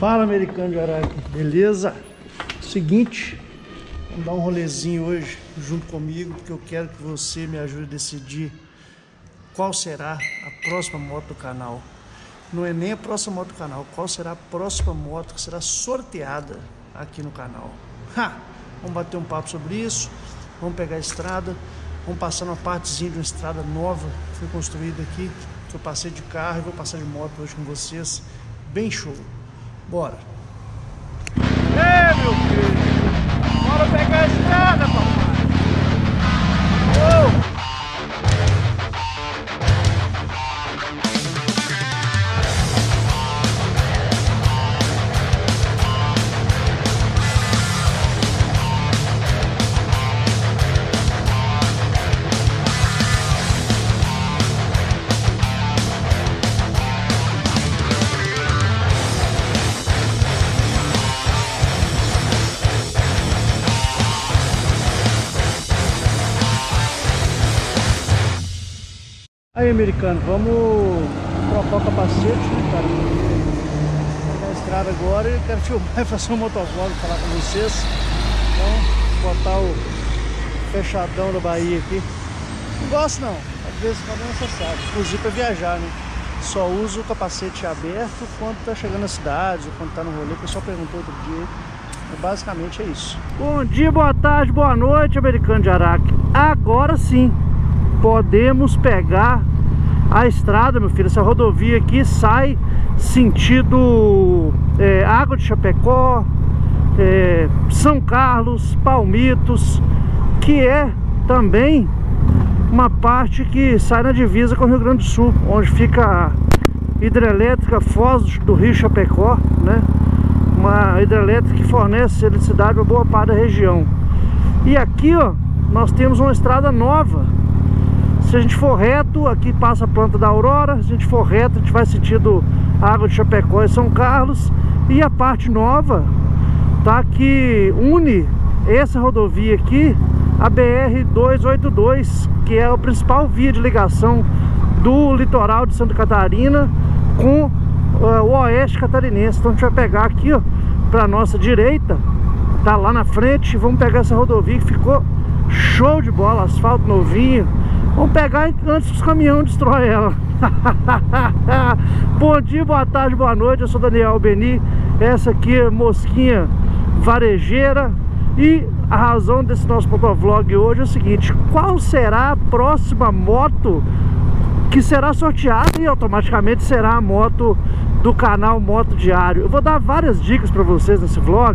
Fala, americano de Araque, beleza? Seguinte, vamos dar um rolezinho hoje junto comigo, porque eu quero que você me ajude a decidir qual será a próxima moto do canal. Não é nem a próxima moto do canal, qual será a próxima moto que será sorteada aqui no canal. Vamos bater um papo sobre isso, vamos pegar a estrada, vamos passar numa partezinha de uma estrada nova que foi construída aqui, que eu passei de carro e vou passar de moto hoje com vocês, bem show. Bora! Meu filho! Bora pegar a estrada, papai! Aí, americano, vamos trocar o capacete, né, cara? Vou pegar a estrada agora e quero filmar e fazer um motovlog, falar com vocês. Então, botar o fechadão da Bahia aqui. Não gosto não, às vezes quando é necessário, inclusive para viajar, né? Só uso o capacete aberto quando tá chegando nas cidades ou quando tá no rolê, o pessoal perguntou outro dia. Basicamente é isso. Bom dia, boa tarde, boa noite, americano de Araque. Agora sim podemos pegar a estrada, meu filho. Essa rodovia aqui sai sentido Água de Chapecó, São Carlos, Palmitos, que é também uma parte que sai na divisa com o Rio Grande do Sul, onde fica a hidrelétrica Foz do Rio Chapecó, né? Uma hidrelétrica que fornece eletricidade para boa parte da região. E aqui, ó, nós temos uma estrada nova. Se a gente for reto, aqui passa a planta da Aurora. Se a gente for reto, a gente vai sentido Água de Chapecó e São Carlos. E a parte nova, tá, que une essa rodovia aqui, a BR-282, que é a principal via de ligação do litoral de Santa Catarina com o oeste catarinense. Então a gente vai pegar aqui, ó, pra nossa direita, tá lá na frente. Vamos pegar essa rodovia que ficou show de bola, asfalto novinho. Vamos pegar antes que os caminhões destroem ela. Bom dia, boa tarde, boa noite. Eu sou Daniel Beni. Essa aqui é Mosquinha Varejeira. E a razão desse nosso motovlog hoje é o seguinte: qual será a próxima moto que será sorteada e automaticamente será a moto do canal Moto Diário? Eu vou dar várias dicas para vocês nesse vlog.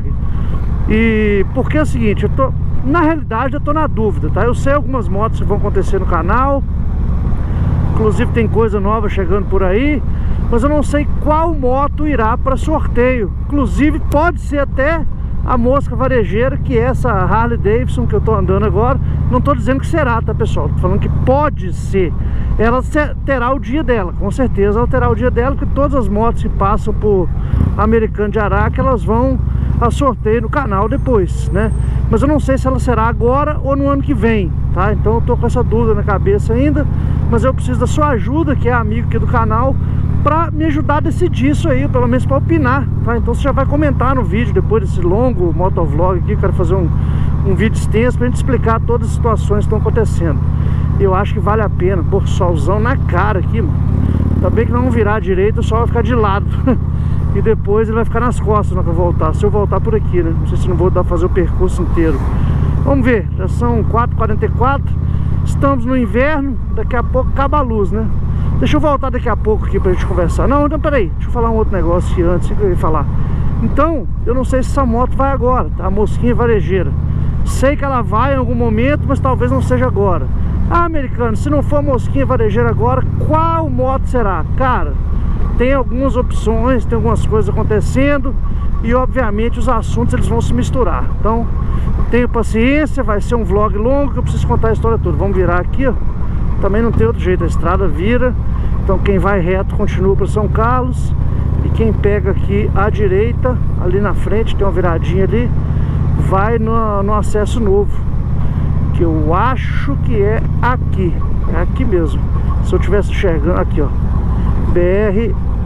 E porque é o seguinte, na realidade eu tô na dúvida, tá? Eu sei algumas motos que vão acontecer no canal, inclusive tem coisa nova chegando por aí, mas eu não sei qual moto irá para sorteio. Inclusive pode ser até a Mosca Varejeira, que é essa Harley Davidson que eu tô andando agora. Não tô dizendo que será, tá, pessoal? Tô falando que pode ser. Ela terá o dia dela, com certeza ela terá o dia dela, porque todas as motos que passam por Americano de Araque, elas vão a sorteio no canal depois, né? Mas eu não sei se ela será agora ou no ano que vem, tá? Então eu tô com essa dúvida na cabeça ainda, mas eu preciso da sua ajuda, que é amigo aqui do canal, pra me ajudar a decidir isso aí, pelo menos pra opinar, tá? Então você já vai comentar no vídeo, depois desse longo motovlog aqui. Eu quero fazer um vídeo extenso pra gente explicar todas as situações que estão acontecendo. Eu acho que vale a pena. Pô, solzão na cara aqui, mano. Tá bem que não virar à direita, o sol vai ficar de lado. E depois ele vai ficar nas costas na hora que eu voltar. Se eu voltar por aqui, né? Não sei se não vou dar pra fazer o percurso inteiro. Vamos ver, já são 4h44. Estamos no inverno, daqui a pouco acaba a luz, né? Deixa eu voltar daqui a pouco aqui pra gente conversar. Não, peraí, deixa eu falar um outro negócio aqui antes que eu ia falar. Então, eu não sei se essa moto vai agora, tá? A Mosquinha Varejeira. Sei que ela vai em algum momento, mas talvez não seja agora. Ah, americano, se não for a Mosquinha Varejeira agora, qual moto será? Cara, tem algumas opções, tem algumas coisas acontecendo e obviamente os assuntos eles vão se misturar. Então, tenho paciência, vai ser um vlog longo que eu preciso contar a história toda. Vamos virar aqui, ó. Também não tem outro jeito, a estrada vira. Então quem vai reto continua para São Carlos. E quem pega aqui à direita, ali na frente, tem uma viradinha ali, vai no acesso novo, que eu acho que é aqui. É aqui mesmo. Se eu estivesse enxergando, aqui ó, BR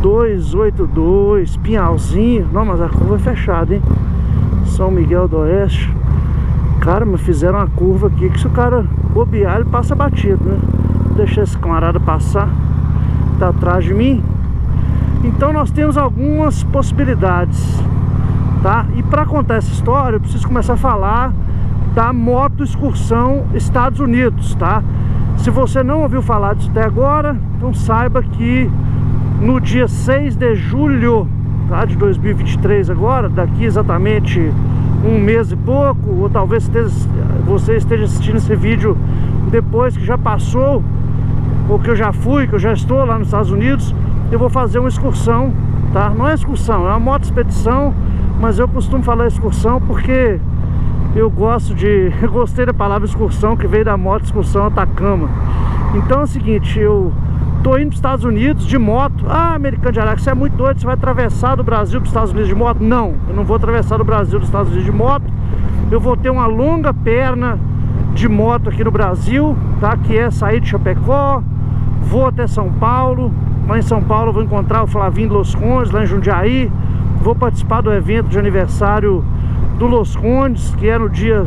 282, Pinhalzinho. Não, mas a curva é fechada, hein? São Miguel do Oeste. Cara, mas fizeram uma curva aqui que se o cara bobear, ele passa batido, né? Vou deixar esse camarada passar, tá atrás de mim. Então nós temos algumas possibilidades, tá? E para contar essa história, eu preciso começar a falar da moto excursão Estados Unidos, tá? Se você não ouviu falar disso até agora, então saiba que no dia 6 de julho, tá, de 2023 agora, daqui exatamente um mês e pouco, ou talvez você esteja assistindo esse vídeo depois que já passou, ou que eu já fui, que eu já estou lá nos Estados Unidos, eu vou fazer uma excursão, tá? Não é excursão, é uma moto expedição, mas eu costumo falar excursão porque eu gostei da palavra excursão, que veio da moto excursão Atacama. Então é o seguinte, eu tô indo para os Estados Unidos de moto. Ah, Americano de Araque, você é muito doido, você vai atravessar do Brasil para os Estados Unidos de moto? Não, eu não vou atravessar do Brasil para os Estados Unidos de moto. Eu vou ter uma longa perna de moto aqui no Brasil, tá? Que é sair de Chapecó, vou até São Paulo. Lá em São Paulo eu vou encontrar o Flavinho de Los Condes, lá em Jundiaí. Vou participar do evento de aniversário do Los Condes, que é no dia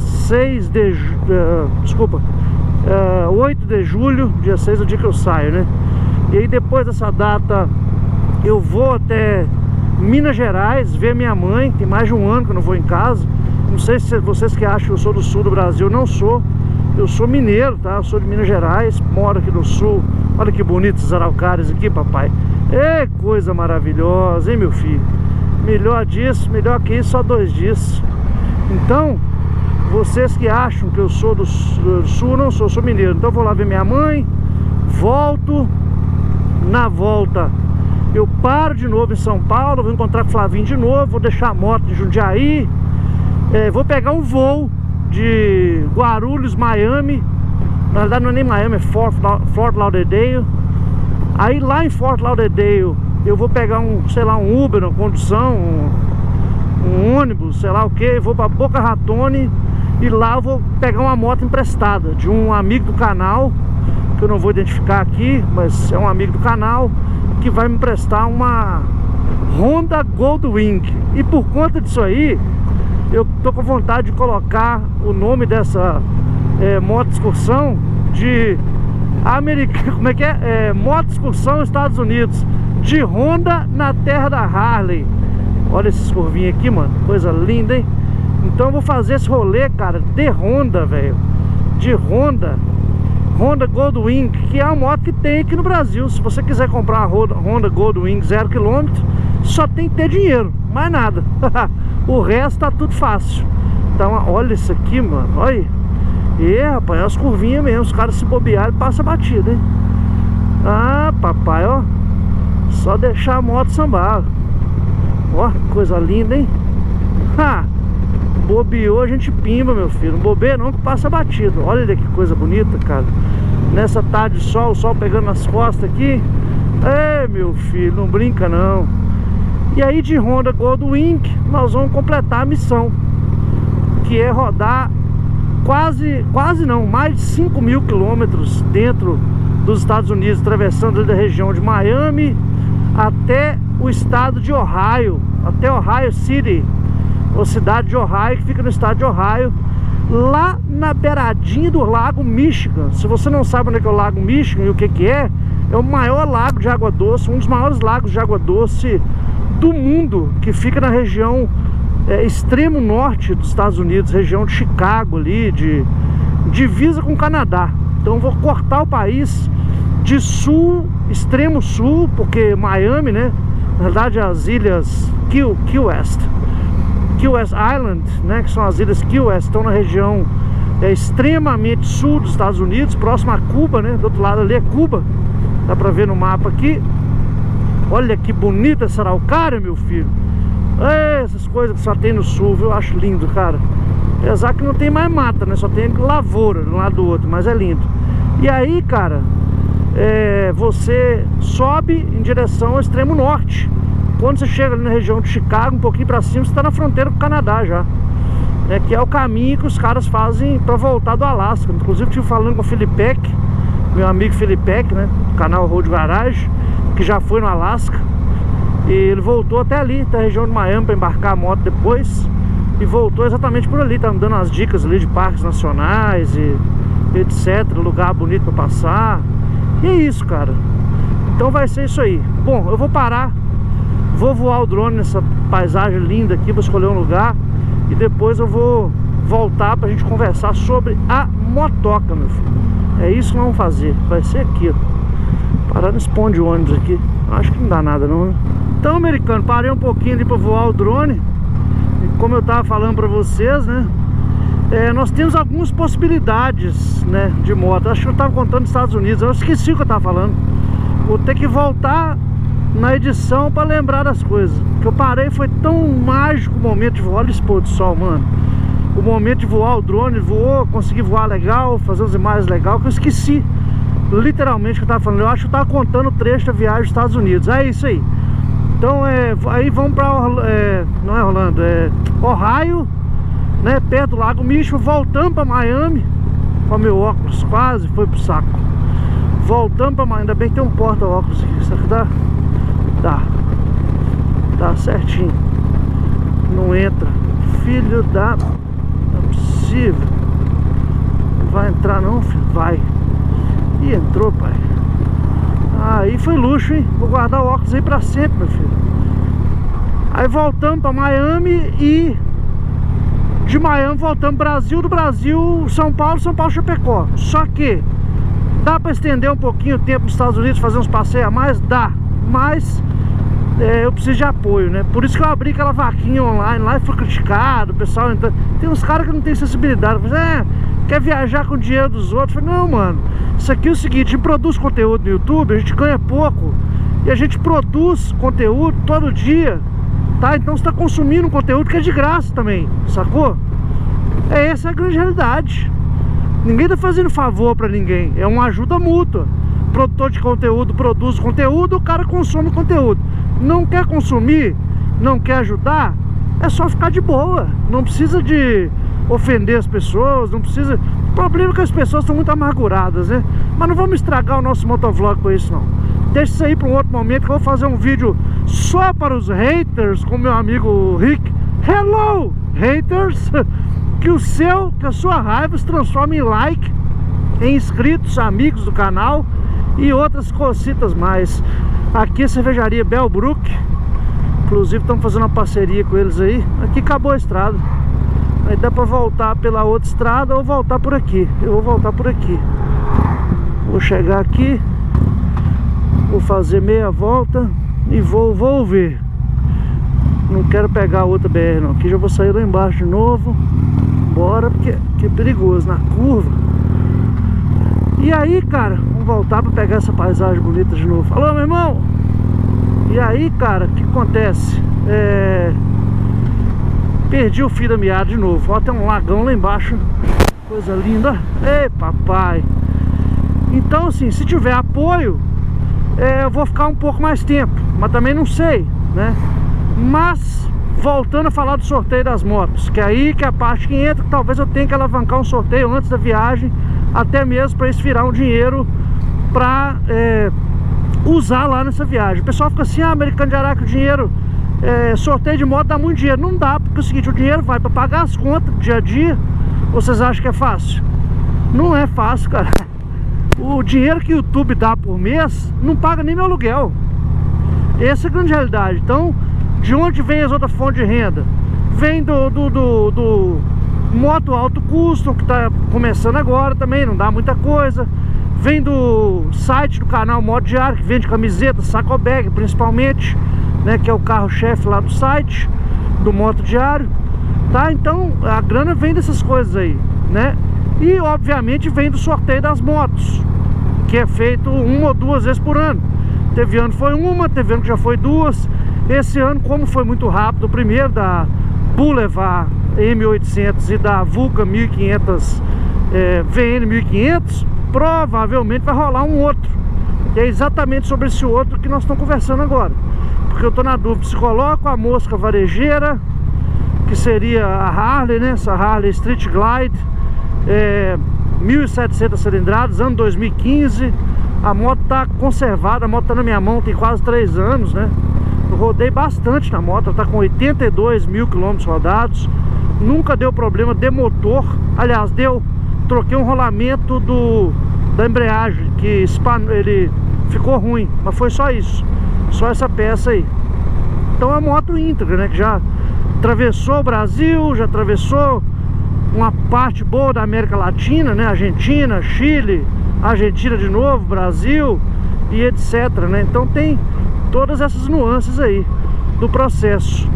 8 de julho, dia 6 é o dia que eu saio, né? E aí depois dessa data eu vou até Minas Gerais ver minha mãe. Tem mais de um ano que eu não vou em casa. Não sei se vocês que acham que eu sou do sul do Brasil, não sou. Eu sou mineiro, tá? Eu sou de Minas Gerais, moro aqui no sul. Olha que bonitos esses araucárias aqui, papai. É coisa maravilhosa, hein, meu filho? Melhor disso, melhor que isso, só 2 dias. Então, vocês que acham que eu sou do sul, não sou, sou mineiro. Então eu vou lá ver minha mãe, volto. Na volta eu paro de novo em São Paulo, vou encontrar com o Flavinho de novo, vou deixar a moto de Jundiaí, vou pegar um voo de Guarulhos, Miami. Na verdade não é nem Miami, é Fort Lauderdale. Aí lá em Fort Lauderdale eu vou pegar sei lá, um Uber, uma condução, um ônibus, sei lá o que, vou para Boca Raton e lá eu vou pegar uma moto emprestada de um amigo do canal, que eu não vou identificar aqui, mas é um amigo do canal, que vai me emprestar uma Honda Goldwing. E por conta disso aí, eu tô com vontade de colocar o nome dessa moto excursão de como é que é? Moto excursão Estados Unidos, de Honda na terra da Harley. Olha esses curvinhos aqui, mano, coisa linda, hein? Então eu vou fazer esse rolê, cara, de Honda, velho, de Honda Goldwing, que é uma moto que tem aqui no Brasil. Se você quiser comprar uma Honda Goldwing 0 km, só tem que ter dinheiro, mais nada. O resto tá tudo fácil. Então olha isso aqui, mano, olha. E rapaz, é as curvinhas mesmo. Os caras se bobearem, passa batida, hein? Ah, papai, ó, só deixar a moto sambar. Ó, coisa linda, hein? Ha! Bobeou, a gente pimba, meu filho. Não bobeia não, que passa batido. Olha que coisa bonita, cara. Nessa tarde de sol, o sol pegando nas costas aqui. É, meu filho, não brinca não. E aí de Honda Goldwing nós vamos completar a missão, que é rodar quase não, mais de 5.000 quilômetros dentro dos Estados Unidos, atravessando da região de Miami até o estado de Ohio, até Ohio City, ou cidade de Ohio, que fica no estado de Ohio, lá na beiradinha do Lago Michigan. Se você não sabe onde é que é o Lago Michigan e o que é o maior lago de água doce, um dos maiores lagos de água doce do mundo, que fica na região extremo norte dos Estados Unidos, região de Chicago ali, divisa com o Canadá. Então eu vou cortar o país de sul, extremo sul, porque Miami, né, na verdade as ilhas Key West Island, né, que são as ilhas Key West, estão na região extremamente sul dos Estados Unidos, próximo a Cuba, né, do outro lado ali é Cuba, dá pra ver no mapa aqui. Olha que bonita essa araucária, meu filho. Essas coisas que só tem no sul, viu? Eu acho lindo, cara. Apesar que não tem mais mata, né, só tem lavoura de um lado do outro, mas é lindo. E aí, cara, você sobe em direção ao extremo norte. Quando você chega ali na região de Chicago, um pouquinho pra cima, você está na fronteira com o Canadá já, que é o caminho que os caras fazem para voltar do Alasca. Inclusive eu estive falando com o Filipek, meu amigo Filipek, né, do canal Road Garage, que já foi no Alasca. E ele voltou até ali, até a região de Miami, para embarcar a moto depois. E voltou exatamente por ali, tá me dando as dicas ali de parques nacionais e etc, lugar bonito para passar. E é isso, cara. Então vai ser isso aí. Bom, eu vou parar, vou voar o drone nessa paisagem linda aqui, vou escolher um lugar e depois eu vou voltar pra gente conversar sobre a motoca, meu filho. É isso que nós vamos fazer. Vai ser aqui, ó. Parar nesse ponto de ônibus aqui. Acho que não dá nada não, né? Então, americano, parei um pouquinho ali pra voar o drone. E como eu tava falando pra vocês, né, nós temos algumas possibilidades, né, de moto. Acho que eu tava contando nos Estados Unidos. Eu esqueci o que eu tava falando. Vou ter que voltar na edição pra lembrar das coisas. Que eu parei, foi tão mágico o momento de voar. Olha esse pôr do sol, mano. O momento de voar o drone, voou, consegui voar legal, fazer umas imagens legais, que eu esqueci literalmente o que eu tava falando. Eu acho que eu tava contando o trecho da viagem dos Estados Unidos. É isso aí. Então, aí vamos pra não é Orlando, é Ohio, né, perto do Lago Michigan, voltando pra Miami. Ó, meu óculos quase foi pro saco. Voltando pra Miami, ainda bem que tem um porta-óculos aqui. Isso aqui dá certinho. Não entra. Filho da... Não é possível. Não vai entrar não, filho? Vai. Ih, entrou, pai. Aí foi luxo, hein? Vou guardar o óculos aí pra sempre, meu filho. Aí voltamos pra Miami e... De Miami voltamos Brasil, do Brasil São Paulo, Chapecó. Só que dá pra estender um pouquinho o tempo nos Estados Unidos, fazer uns passeios a mais? Dá. Mas eu preciso de apoio, né? Por isso que eu abri aquela vaquinha online lá e fui criticado, o pessoal entrando. Tem uns caras que não tem sensibilidade. Quer viajar com o dinheiro dos outros? Eu falei, não, mano, isso aqui é o seguinte, a gente produz conteúdo no YouTube, a gente ganha pouco e a gente produz conteúdo todo dia, tá? Então você tá consumindo um conteúdo que é de graça também, sacou? Essa é a grande realidade. Ninguém tá fazendo favor pra ninguém, é uma ajuda mútua. O produtor de conteúdo produz conteúdo, o cara consome conteúdo. Não quer consumir, não quer ajudar, é só ficar de boa. Não precisa de ofender as pessoas, não precisa... O problema é que as pessoas estão muito amarguradas, né? Mas não vamos estragar o nosso motovlog com isso, não. Deixa isso aí para um outro momento, que eu vou fazer um vídeo só para os haters, com meu amigo Rick. Hello, haters! Que a sua raiva se transforme em like, em inscritos, amigos do canal e outras cositas mais. Aqui a cervejaria Bellbrook, inclusive estamos fazendo uma parceria com eles aí. Aqui acabou a estrada. Aí dá pra voltar pela outra estrada ou voltar por aqui. Eu vou voltar por aqui. Vou chegar aqui, vou fazer meia volta e vou ver. Não quero pegar outra BR não. Aqui já vou sair lá embaixo de novo. Bora, porque é perigoso na curva. E aí, cara, vamos voltar pra pegar essa paisagem bonita de novo. Alô, meu irmão! E aí, cara, o que acontece? Perdi o fio da meada de novo. Ó, tem um lagão lá embaixo. Coisa linda. Ei, papai. Então, assim, se tiver apoio, eu vou ficar um pouco mais tempo. Mas também não sei, né? Mas, voltando a falar do sorteio das motos, que é aí que é a parte que entra, que talvez eu tenha que alavancar um sorteio antes da viagem, até mesmo para eles virar um dinheiro para usar lá nessa viagem. O pessoal fica assim, Americano de Araque, o dinheiro... sorteio de moto dá muito dinheiro. Não dá, porque é o seguinte, o dinheiro vai para pagar as contas do dia a dia. Vocês acham que é fácil? Não é fácil, cara. O dinheiro que o YouTube dá por mês não paga nem meu aluguel. Essa é a grande realidade. Então, de onde vem as outras fontes de renda? Vem do moto alto custo, que está começando agora também, não dá muita coisa. Vem do site do canal Moto Diário, que vende camiseta, saco bag principalmente, né, que é o carro-chefe lá do site do Moto Diário, tá? Então a grana vem dessas coisas aí, né? E obviamente vem do sorteio das motos, que é feito 1 ou 2 vezes por ano. Teve ano que foi uma, teve ano que já foi 2. Esse ano, como foi muito rápido, o primeiro da Boulevard M800 e da Vulca 1500 VN 1500, provavelmente vai rolar um outro. E é exatamente sobre esse outro que nós estamos conversando agora. Porque eu estou na dúvida se coloco a mosca varejeira, que seria a Harley, né? Essa Harley Street Glide, 1.700 cilindradas, ano 2015. A moto está conservada, a moto está na minha mão, tem quase 3 anos, né? Eu rodei bastante na moto, ela tá com 82 mil quilômetros rodados. Nunca deu problema de motor. Aliás, troquei um rolamento da embreagem, que ele ficou ruim, mas foi só isso, só essa peça aí. Então é uma moto íntegra, né, que já atravessou o Brasil, já atravessou uma parte boa da América Latina, né, Argentina, Chile, Argentina de novo, Brasil e etc, né. Então tem todas essas nuances aí do processo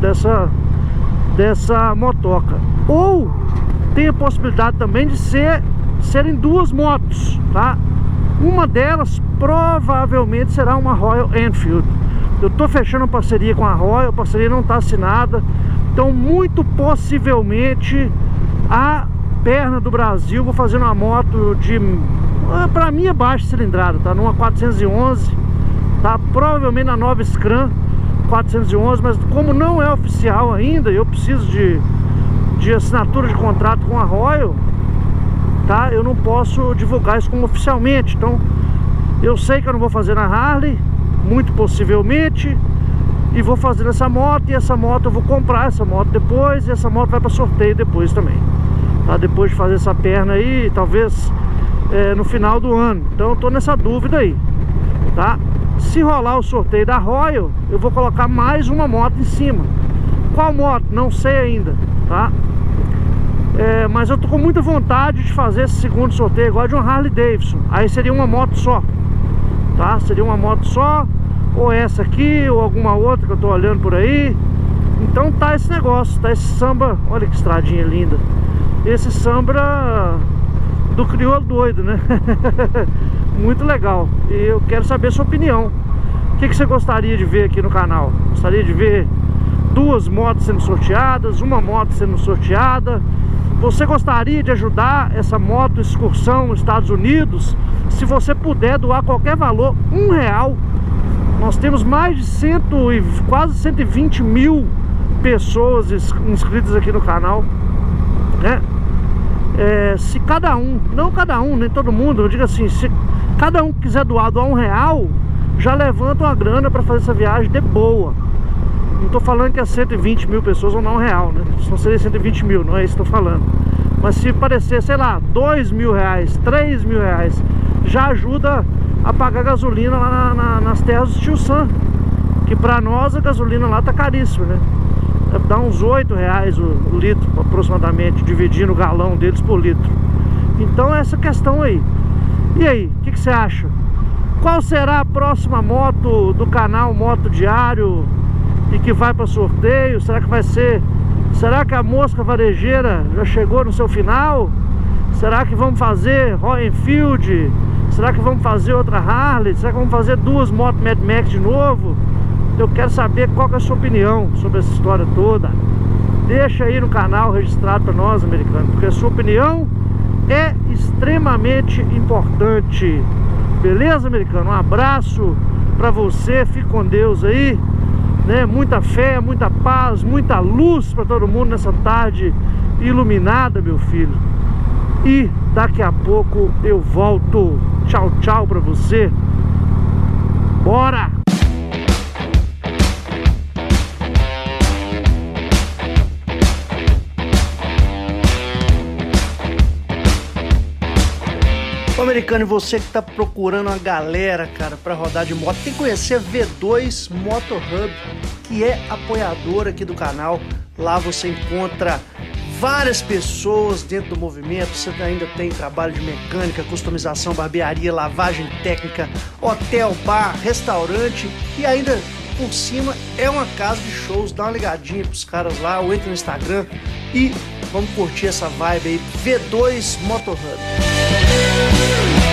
dessa motoca. Ou tem a possibilidade também de serem duas motos, tá? Uma delas provavelmente será uma Royal Enfield. Eu tô fechando uma parceria com a Royal, a parceria não tá assinada. Então muito possivelmente a perna do Brasil vou fazer uma moto de, pra mim é baixa cilindrada, tá? Numa 411, tá? Provavelmente na nova Scram 411, mas como não é oficial ainda, eu preciso de assinatura de contrato com a Royal, tá? Eu não posso divulgar isso como oficialmente. Então eu sei que eu não vou fazer na Harley, muito possivelmente, e vou fazer essa moto. E essa moto eu vou comprar essa moto depois, e essa moto vai para sorteio depois também, tá? Depois de fazer essa perna aí, talvez no final do ano. Então eu tô nessa dúvida aí, tá? Se rolar o sorteio da Royal, eu vou colocar mais uma moto em cima. Qual moto? Não sei ainda, tá? Mas eu tô com muita vontade de fazer esse segundo sorteio agora de uma Harley Davidson. Aí seria uma moto só, tá? Seria uma moto só, ou essa aqui, ou alguma outra que eu tô olhando por aí. Então tá esse negócio, tá esse samba. Olha que estradinha linda. Esse samba do crioulo doido, né? Muito legal. E eu quero saber a sua opinião. O que você gostaria de ver aqui no canal? Gostaria de ver duas motos sendo sorteadas, uma moto sendo sorteada? Você gostaria de ajudar essa moto excursão nos Estados Unidos? Se você puder doar qualquer valor, R$1. Nós temos mais de quase 120 mil pessoas inscritas aqui no canal, né? Se cada um, não cada um, nem todo mundo, eu digo assim, se cada um quiser doar R$1, já levanta uma grana para fazer essa viagem de boa. Não tô falando que as 120 mil pessoas vão dar R$1, né? Só seria 120 mil, não é isso que eu tô falando. Mas se parecer, sei lá, R$2.000, R$3.000, já ajuda a pagar gasolina lá nas terras do Tio Sam. Que pra nós a gasolina lá tá caríssima, né? Dá uns R$8 o litro aproximadamente, dividindo o galão deles por litro. Então essa questão aí. E aí, o que você acha? Qual será a próxima moto do canal Moto Diário e que vai para sorteio? Será que vai ser... Será que a mosca varejeira já chegou no seu final? Será que vamos fazer Royal Enfield? Será que vamos fazer outra Harley? Será que vamos fazer duas motos Mad Max de novo? Eu quero saber qual que é a sua opinião sobre essa história toda. Deixa aí no canal registrado para nós, americanos, porque a sua opinião é extremamente importante. Beleza, americano? Um abraço para você, fique com Deus aí, né? Muita fé, muita paz, muita luz para todo mundo nessa tarde iluminada, meu filho. E daqui a pouco eu volto. Tchau, tchau para você. Bora! Ô, americano, e você que tá procurando uma galera, cara, pra rodar de moto, tem que conhecer a V2 Motor Hub, que é apoiadora aqui do canal. Lá você encontra várias pessoas dentro do movimento. Você ainda tem trabalho de mecânica, customização, barbearia, lavagem técnica, hotel, bar, restaurante e ainda por cima é uma casa de shows. Dá uma ligadinha pros caras lá, ou entra no Instagram e vamos curtir essa vibe aí. V2 Motor Hub.